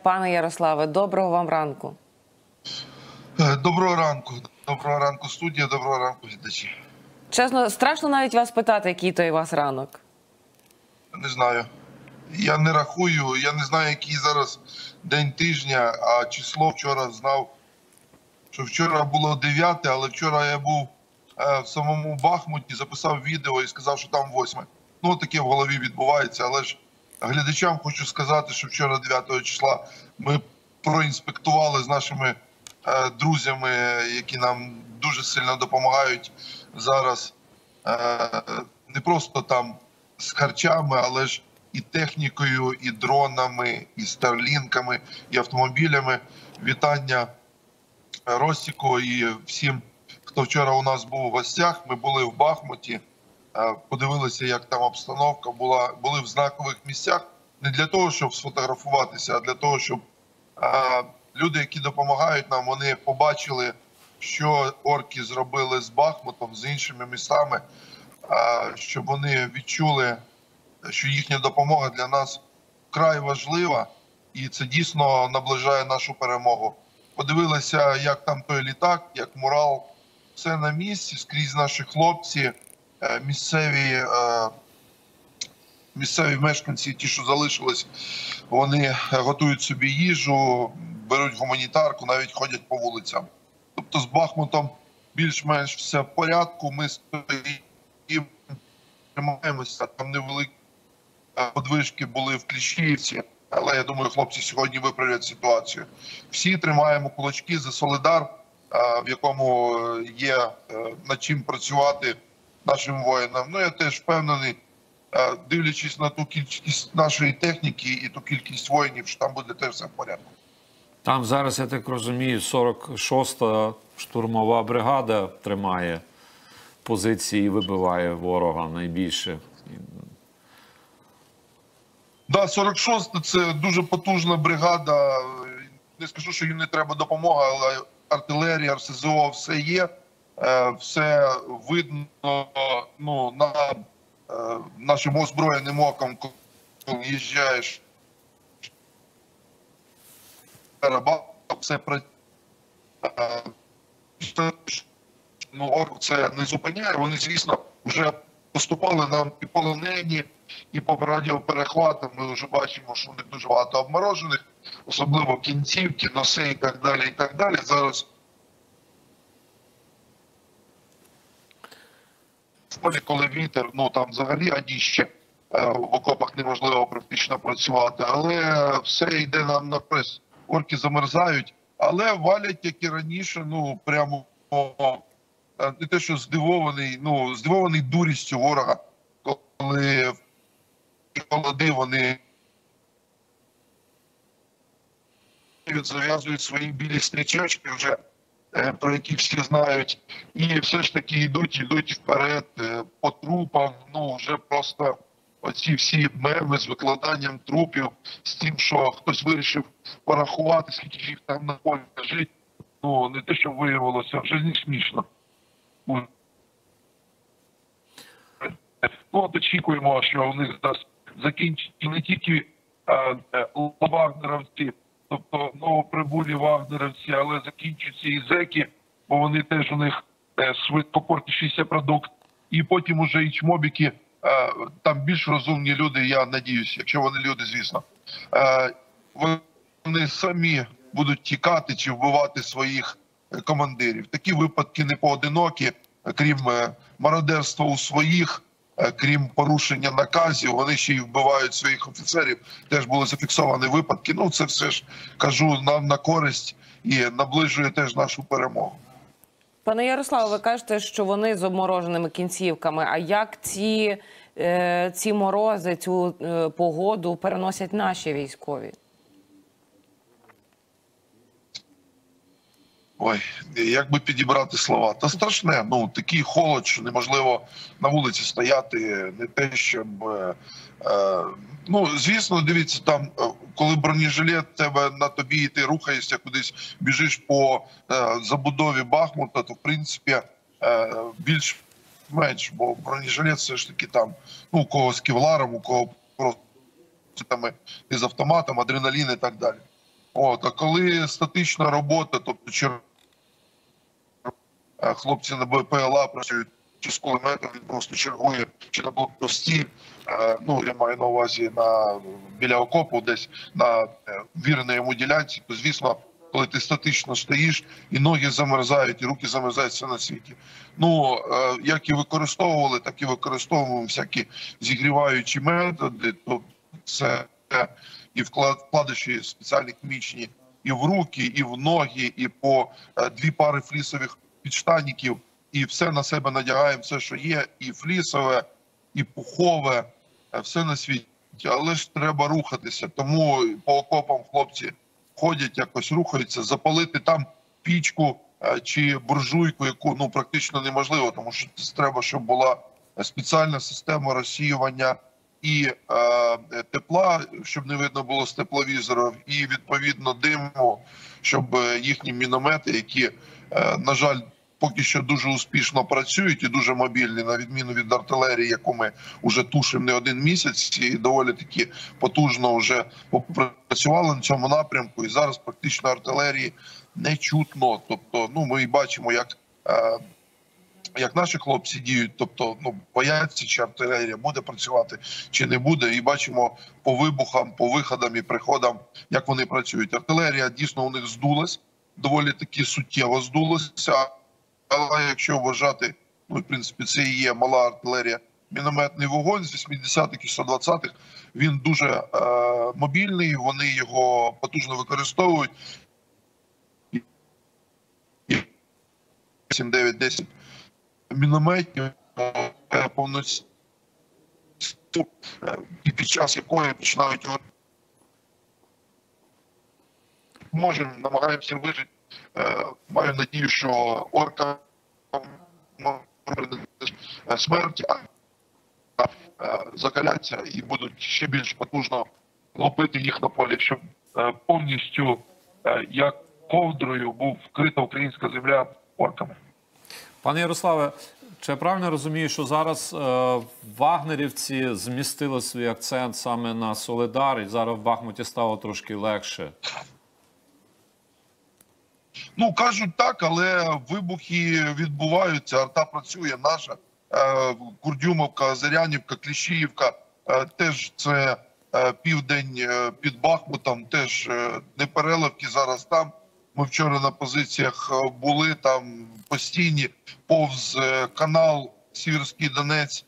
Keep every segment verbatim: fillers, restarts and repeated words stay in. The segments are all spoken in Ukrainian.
Пане Ярославе, доброго вам ранку. Доброго ранку. Доброго ранку, студія. Доброго ранку, глядачі. Чесно, страшно навіть вас питати, який той у вас ранок. Не знаю. Я не рахую, я не знаю, який зараз день тижня, а число вчора знав, що вчора було дев'яте, але вчора я був в самому Бахмуті, записав відео і сказав, що там восьме. Ну, таке в голові відбувається, але ж глядачам хочу сказати, що вчора дев'ятого числа ми проінспектували з нашими друзями, які нам дуже сильно допомагають зараз, не просто там з харчами, але ж і технікою, і дронами, і старлінками, і автомобілями. Вітання Ростіку і всім, хто вчора у нас був у гостях. Ми були в Бахмуті, подивилися, як там обстановка була, були в знакових місцях. Не для того, щоб сфотографуватися, а для того, щоб люди, які допомагають нам, вони побачили, що орки зробили з Бахмутом, з іншими містами, щоб вони відчули, що їхня допомога для нас вкрай важлива, і це дійсно наближає нашу перемогу. Подивилися, як там той літак, як мурал, все на місці, скрізь наші хлопці, місцеві, місцеві мешканці, ті, що залишились, вони готують собі їжу, беруть гуманітарку, навіть ходять по вулицям. Тобто з Бахмутом більш-менш все в порядку, ми стоїмо, тримаємося, там невеликі подвижки були в Кліщіївці, але я думаю, хлопці сьогодні виправлять ситуацію. Всі тримаємо кулачки за Солидар, в якому є над чим працювати нашим воїнам. Ну, я теж впевнений, дивлячись на ту кількість нашої техніки і ту кількість воїнів, що там буде теж все в порядку. Там зараз, я так розумію, сорок шоста штурмова бригада тримає позиції і вибиває ворога найбільше. Да, сорок шоста – це дуже потужна бригада. Не скажу, що їм не треба допомога, але артилерія, ар ес зе о, все є. Все видно, ну, на нашим озброєним оком, коли їжджаєш. Все працює. Ну, орк це не зупиняє. Вони, звісно, вже поступали нам і полонені, і по радіоперехватам. Ми вже бачимо, що у них дуже багато обморожених, особливо кінцівки, носи і так далі, і так далі. Зараз коли вітер, ну там взагалі адіще, в окопах неможливо практично працювати, але все йде нам на прес. Орки замерзають, але валять, як і раніше, ну прямо не те, що здивований, ну здивований дурістю ворога, коли в холоди вони зав'язують свої білі стрічочки вже, про які всі знають, і все ж таки йдуть, йдуть вперед по трупам, ну вже просто оці всі меми з викладанням трупів, з тим, що хтось вирішив порахувати, скільки їх там на полі лежить, ну не те, що виявилося, вже не смішно. Ну, от очікуємо, що у них закінчать не тільки а, вагнеровці, тобто новоприбулі вагнеровці, але закінчуються і зеки, бо вони теж у них швидко портішийся продукт. І потім уже і чмобіки, там більш розумні люди, я надіюся, якщо вони люди, звісно. Вони самі будуть тікати чи вбивати своїх командирів. Такі випадки не поодинокі, крім мародерства у своїх, крім порушення наказів, вони ще й вбивають своїх офіцерів. Теж були зафіксовані випадки. Ну, це все ж, кажу, нам на користь і наближує теж нашу перемогу. Пане Ярославе, ви кажете, що вони з обмороженими кінцівками. А як ці, е, ці морози, цю е, погоду переносять наші військові? Ой, як би підібрати слова. Та страшне, ну, такий холод, що неможливо на вулиці стояти, не те, щоб... Е, е, ну, звісно, дивіться, там, коли бронежилет тебе на тобі і ти рухаєшся кудись, біжиш по е, забудові Бахмута, то, в принципі, е, більш-менш, бо бронежилет все ж таки там, ну, у кого з кевларом, у кого просто там із автоматом, адреналін і так далі. От, а коли статична робота, тобто чер... хлопці на БПЛА працюють чи з кулеметом, він просто чергує, чи на блокпості, ну, я маю на увазі на, біля окопу, десь на вірній йому ділянці, то, звісно, коли ти статично стоїш, і ноги замерзають, і руки замерзають, все на світі. Ну, як і використовували, так і використовуємо всякі зігріваючі методи, то це і вкладиші спеціальні хімічні і в руки, і в ноги, і по дві пари флісових підштанників, і все на себе надягаємо, все, що є, і флісове, і пухове, все на світі. Але ж треба рухатися, тому по окопам хлопці ходять, якось рухаються, запалити там пічку чи буржуйку, яку ну практично неможливо, тому що треба, щоб була спеціальна система розсіювання і е, тепла, щоб не видно було з тепловізорів, і відповідно диму, щоб їхні міномети, які, е, на жаль, поки що дуже успішно працюють і дуже мобільні, на відміну від артилерії, яку ми вже тушимо не один місяць, і доволі таки потужно вже попрацювали на цьому напрямку, і зараз практично артилерії не чутно. Тобто, ну, ми бачимо, як, е, як наші хлопці діють, тобто, ну, бояться, чи артилерія буде працювати, чи не буде, і бачимо по вибухам, по виходам і приходам, як вони працюють. Артилерія дійсно у них здулась, доволі таки суттєво здулася. Але якщо вважати, ну, в принципі, це і є мала артилерія, мінометний вогонь з вісімдесятих і сто двадцятих, він дуже е, мобільний, вони його потужно використовують. сім, дев'ять, десять мінометів е, повноцінно, і під час якої починають можемо, намагаємося вижити. Маю надію, що оркам смерть, а закаляться і будуть ще більш потужно лопити їх на полі, щоб повністю, як ковдрою, був вкрита українська земля орками. Пане Ярославе, чи я правильно розумію, що зараз е, вагнерівці змістили свій акцент саме на Солидар, і зараз в Бахмуті стало трошки легше? Ну, кажуть так, але вибухи відбуваються, арта працює наша. Курдюмовка, Зарянівка, Кліщіївка, теж це південь під Бахмутом, теж не переливки зараз там. Ми вчора на позиціях були, там постійні, повз канал Сіверський Донець,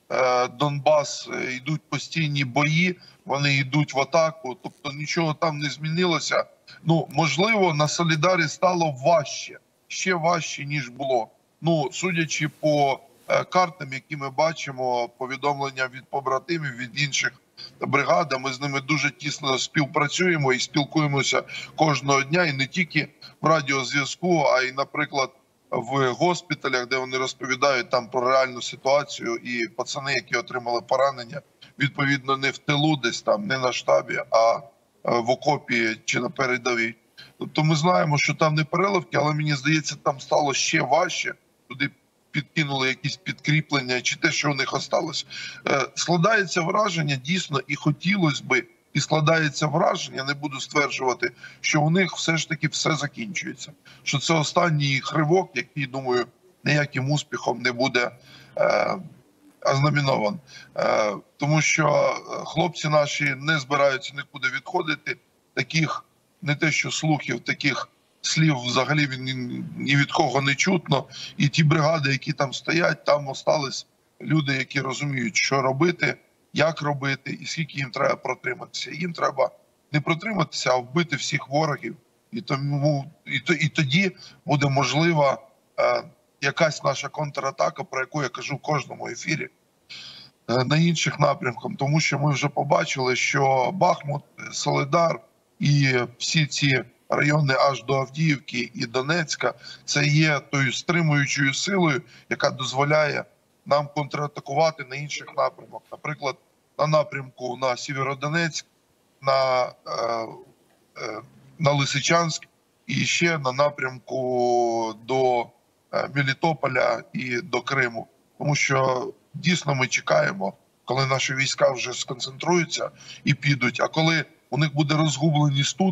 Донбас, йдуть постійні бої, вони йдуть в атаку, тобто нічого там не змінилося. Ну, можливо, на Солидарі стало важче, ще важче, ніж було. Ну, судячи по е, картам, які ми бачимо, повідомлення від побратимів, від інших бригад, ми з ними дуже тісно співпрацюємо і спілкуємося кожного дня, і не тільки в радіозв'язку, а й, наприклад, в госпіталях, де вони розповідають там про реальну ситуацію, і пацани, які отримали поранення, відповідно, не в тилу десь там, не на штабі, а в окопі чи на передовій. Тобто ми знаємо, що там не переливки, але мені здається, там стало ще важче. Туди підкинули якісь підкріплення чи те, що у них осталось. Складається враження, дійсно, і хотілося би, і складається враження, не буду стверджувати, що у них все ж таки все закінчується. Що це останній хривок, який, думаю, ніяким успіхом не буде е, ознаменован. Е, тому що хлопці наші не збираються нікуди відходити. Таких, не те що слухів, таких слів взагалі ні, ні від кого не чутно. І ті бригади, які там стоять, там остались люди, які розуміють, що робити, як робити і скільки їм треба протриматися. Їм треба не протриматися, а вбити всіх ворогів. І, тому, і, то, і тоді буде можлива е, якась наша контратака, про яку я кажу в кожному ефірі, е, на інших напрямках. Тому що ми вже побачили, що Бахмут, Солидар і всі ці райони аж до Авдіївки і Донецька – це є тою стримуючою силою, яка дозволяє нам контратакувати на інших напрямках. Наприклад, на напрямку на Сєвєродонецьк, на, е, е, на Лисичанськ і ще на напрямку до е, Мелітополя і до Криму. Тому що дійсно ми чекаємо, коли наші війська вже сконцентруються і підуть, а коли у них буде розгубленість тут,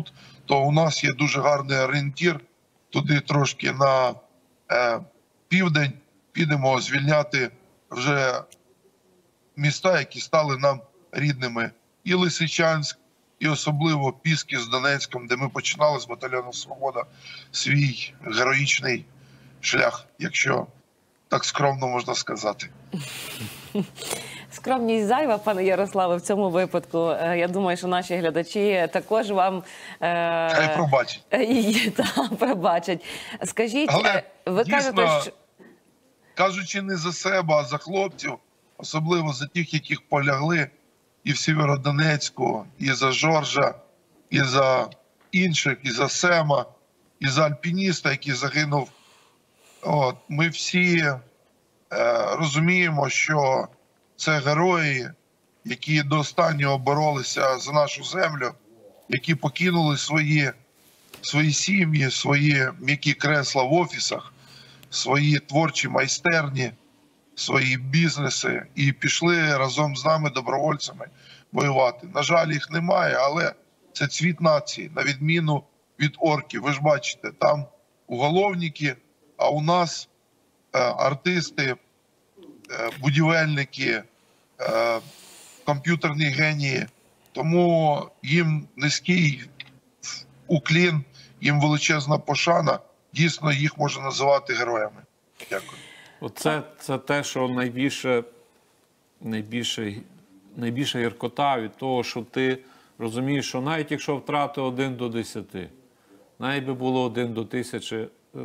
Тобто у нас є дуже гарний орієнтір, туди трошки на е, південь підемо звільняти вже міста, які стали нам рідними. І Лисичанськ, і особливо Піски з Донецьком, де ми починали з батальйону «Свобода» свій героїчний шлях, якщо так скромно можна сказати. Скромність зайва, пане Ярославе, в цьому випадку. Е, Я думаю, що наші глядачі також вам е... Хай пробачить. і, та, пробачать. Скажіть, Але, е, ви дійсно, кажете, що... кажучи не за себе, а за хлопців, особливо за тих, яких полягли і в Сєвєродонецьку, і за Жоржа, і за інших, і за Сема, і за альпініста, який загинув. От, ми всі е, розуміємо, що це герої, які до останнього боролися за нашу землю, які покинули свої, свої сім'ї, свої м'які кресла в офісах, свої творчі майстерні, свої бізнеси і пішли разом з нами, добровольцями, воювати. На жаль, їх немає, але це цвіт нації, на відміну від орків. Ви ж бачите, там уголовники, а у нас е, артисти, е, будівельники, е, комп'ютерні генії. Тому їм низький уклін, їм величезна пошана. Дійсно, їх можна називати героями. Дякую. Оце це те, що найбільше, найбільше, найбільше гіркота від того, що ти розумієш, що навіть якщо втрати один до десяти, навіть би було один до тисячі,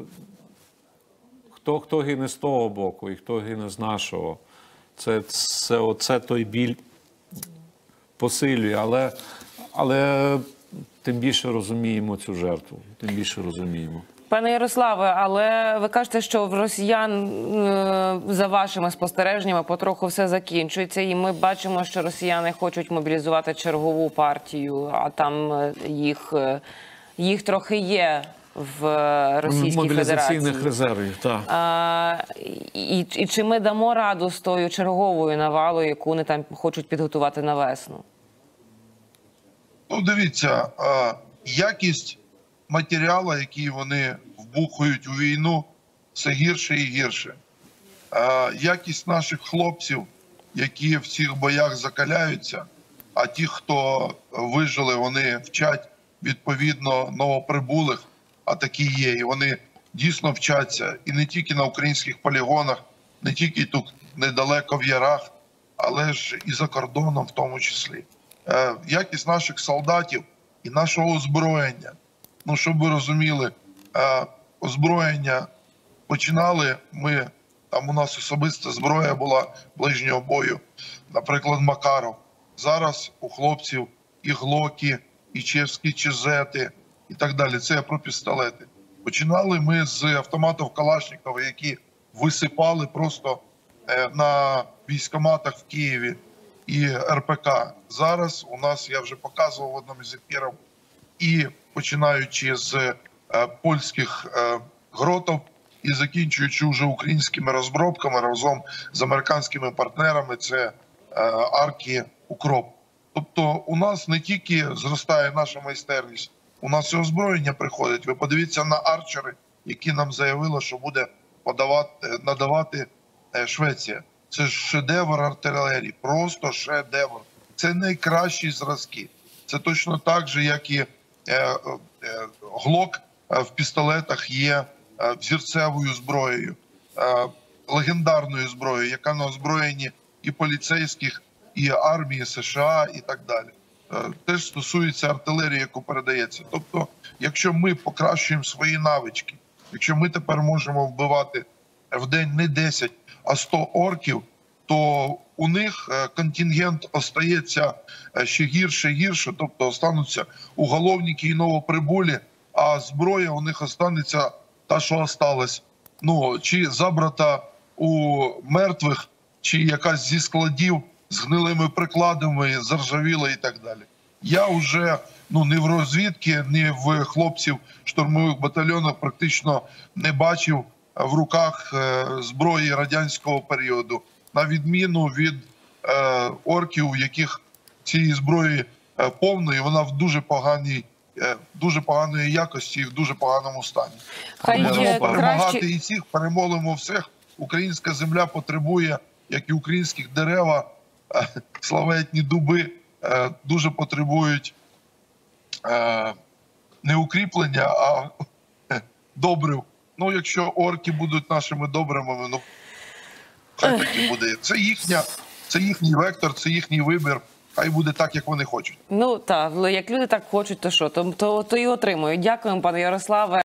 хто, хто гине з того боку і хто гине з нашого, це, це, оце той біль посилює, але, але тим більше розуміємо цю жертву, тим більше розуміємо. Пане Ярославе, але ви кажете, що в росіян, е, за вашими спостереженнями, потроху все закінчується, і ми бачимо, що росіяни хочуть мобілізувати чергову партію, а там е, їх, е, їх трохи є в Російській Мобілізаційних Федерації. резервів, так. А, і, і чи ми дамо раду з тою черговою навалою, яку вони там хочуть підготувати на весну? Ну, дивіться, а, якість матеріалу, який вони вбухають у війну, все гірше і гірше. А, якість наших хлопців, які в цих боях закаляються, а ті, хто вижили, вони вчать відповідно новоприбулих, а такі є, і вони дійсно вчаться і не тільки на українських полігонах, не тільки тут недалеко в ярах, але ж і за кордоном в тому числі. Е, якість наших солдатів і нашого озброєння. Ну, щоб ви розуміли, е, озброєння починали ми, там у нас особиста зброя була ближнього бою, наприклад, Макаров. Зараз у хлопців і глоки, і чеські чезети, і так далі. Це я про пістолети. Починали ми з автоматів Калашникова, які висипали просто е, на військкоматах в Києві і ер пе ка. Зараз у нас, я вже показував в одному із ефірів, і починаючи з е, польських е, гротов і закінчуючи вже українськими розробками разом з американськими партнерами, це е, арки «Укроп». Тобто у нас не тільки зростає наша майстерність, у нас і озброєння приходить. Ви подивіться на арчери, які нам заявили, що буде подавати, надавати е, Швеція. Це ж шедевр артилерії, просто шедевр. Це найкращі зразки. Це точно так же, як і е, е, глок в пістолетах є е, взірцевою зброєю, е, легендарною зброєю, яка на озброєнні і поліцейських, і армії США, і так далі. Е, теж стосується артилерії, яку передається. Тобто, якщо ми покращуємо свої навички, якщо ми тепер можемо вбивати в день не десять, а сто орків, то у них контингент остається ще гірше і гірше, тобто остануться уголовники і новоприбулі, а зброя у них останеться та, що осталась. Ну, чи забрата у мертвих, чи якась зі складів з гнилими прикладами, заржавіла і так далі. Я вже ну, ні в розвідці, ні в хлопців штурмових батальйонах практично не бачив в руках е, зброї радянського періоду, на відміну від е, орків, у яких цієї зброї е, повно, і вона в дуже поганій е, дуже поганої якості і в дуже поганому стані. Хай Будемо є перемагати краще- і всіх, перемолимо всіх. Українська земля потребує, як і українських дерева, е, славетні дуби, е, дуже потребують е, не укріплення, а е, добрив. Ну, якщо орки будуть нашими добривами, ну хай так і буде. Це їхня, це їхній вектор, це їхній вибір. Хай буде так, як вони хочуть. Ну так, як люди так хочуть, то що, то, то, то і отримують. Дякуємо, пане Ярославе.